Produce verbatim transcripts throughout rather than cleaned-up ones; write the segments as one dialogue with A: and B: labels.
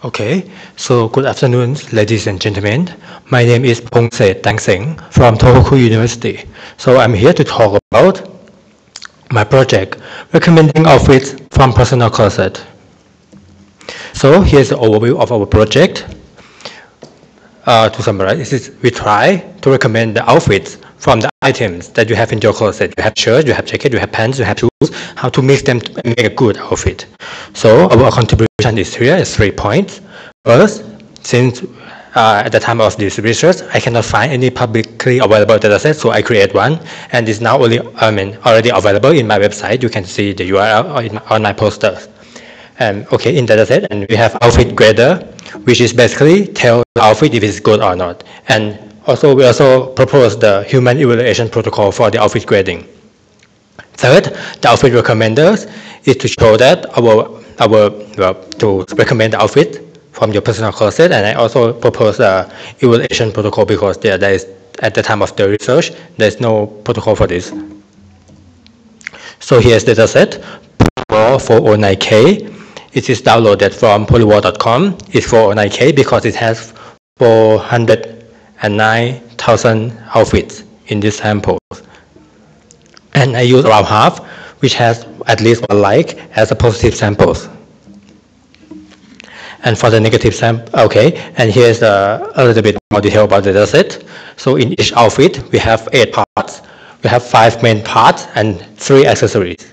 A: Okay, so good afternoon, ladies and gentlemen. My name is Pongset Tangseng from Tohoku University. So I'm here to talk about my project, recommending outfits from personal closet. So here's the overview of our project. Uh, to summarize, this is, we try to recommend the outfits from the items that you have in your closet. You have shirts, you have jacket, you have pants, you have shoes, how to mix them to make a good outfit. So our contribution is here is three points. First, since uh, at the time of this research, I cannot find any publicly available dataset, so I create one, and it's now only, I mean, already available in my website. You can see the U R L on my, on my posters. And okay, in dataset, and we have outfit grader, which is basically tell the outfit if it's good or not. And also, we also propose the human evaluation protocol for the outfit grading. Third, the outfit recommenders is to show that our, our well, to recommend the outfit from your personal closet, and I also propose the evaluation protocol because there, there is, at the time of the research, there's no protocol for this. So here's the dataset, four oh nine K. It is downloaded from polywall dot com. It's four oh nine K because it has four hundred nine thousand outfits in this sample. And I use around half, which has at least one like as a positive samples. And for the negative sample, okay, and here's a, a little bit more detail about the dataset. So in each outfit, we have eight parts. We have five main parts and three accessories.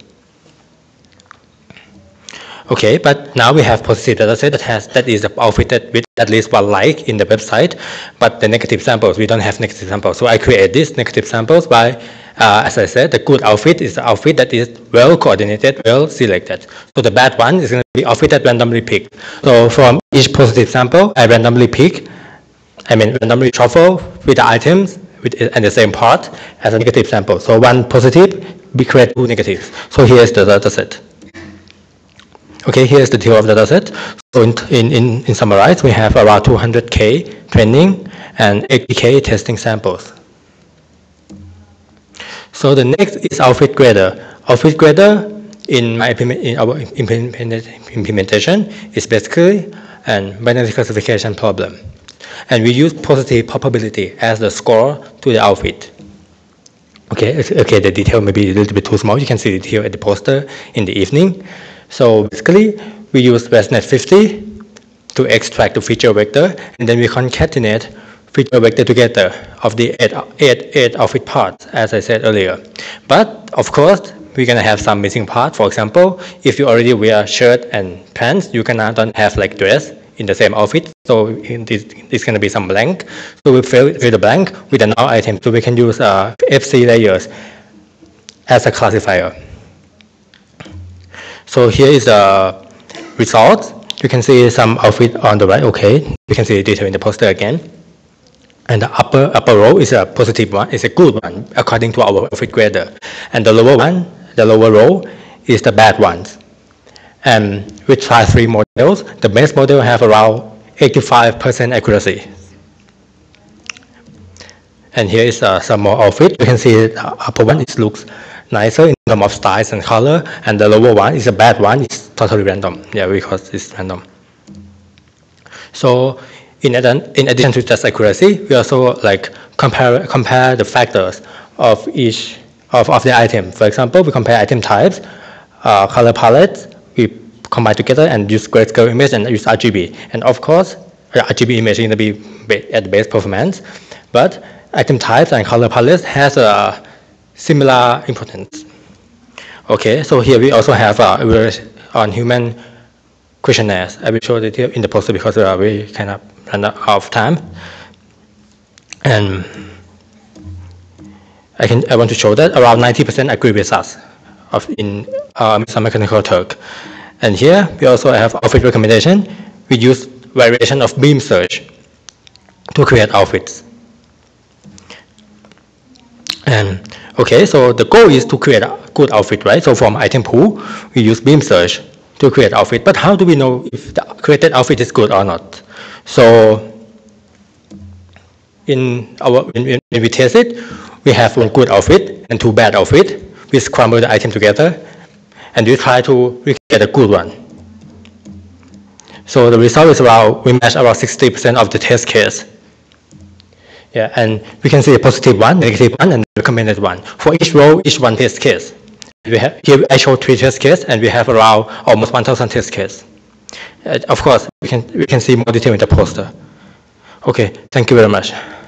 A: Okay, but now we have positive dataset that has that is outfitted with at least one like in the website, but the negative samples, we don't have negative samples. So I create these negative samples by, uh, as I said, the good outfit is the outfit that is well coordinated, well selected. So the bad one is going to be outfit that randomly picked. So from each positive sample, I randomly pick, I mean randomly shuffle with the items with and the same part as a negative sample. So one positive, we create two negatives. So here's the dataset. Okay, here's the detail of the dataset. So in, in, in, in summarize, we have around two hundred K training and eighty K testing samples. So the next is outfit grader. Outfit grader in my in our implementation is basically a binary classification problem. And we use positive probability as the score to the outfit. Okay, okay, the detail may be a little bit too small. You can see the detail at the poster in the evening. So basically, we use ResNet fifty to extract the feature vector, and then we concatenate feature vector together of the eight, eight, eight outfit parts, as I said earlier. But of course, we're gonna have some missing parts. For example, if you already wear shirt and pants, you cannot don't have like dress in the same outfit. So in this, it's gonna be some blank. So we fill, fill the blank with a null item. So we can use uh, F C layers as a classifier. So here is the result. You can see some outfit on the right. Okay, you can see the detail in the poster again. And the upper upper row is a positive one. It's a good one according to our outfit grader. And the lower one, the lower row, is the bad ones. And we try three models. The best model have around eighty-five percent accuracy. And here is uh, some more outfit. You can see the upper one. It looks nicer in terms of styles and color, and the lower one is a bad one. It's totally random. Yeah, because it's random. So in addition, in addition to just accuracy, we also like compare compare the factors of each of, of the item. For example, we compare item types, uh, color palettes. We combine together and use grayscale image and use R G B. And of course, R G B image is going to be at the best performance, but item types and color palettes has a similar importance. Okay, so here we also have uh, on human questionnaires. I will show it here in the poster because uh, we kind of run out of time. And I can I want to show that around ninety percent agree with us of in uh, some mechanical Turk. And here we also have outfit recommendation. We use variation of beam search to create outfits. And okay, so the goal is to create a good outfit, right? So from item pool, we use beam search to create outfit. But how do we know if the created outfit is good or not? So in our when we test it, we have one good outfit and two bad outfit. We scramble the item together, and we try to recreate a good one. So the result is around, we match around sixty percent of the test case. Yeah, and we can see a positive one, negative one, and recommended one. For each row, each one test case. We have, here I show three test cases, and we have around almost one thousand test cases. Uh, of course, we can, we can see more detail in the poster. Okay, thank you very much.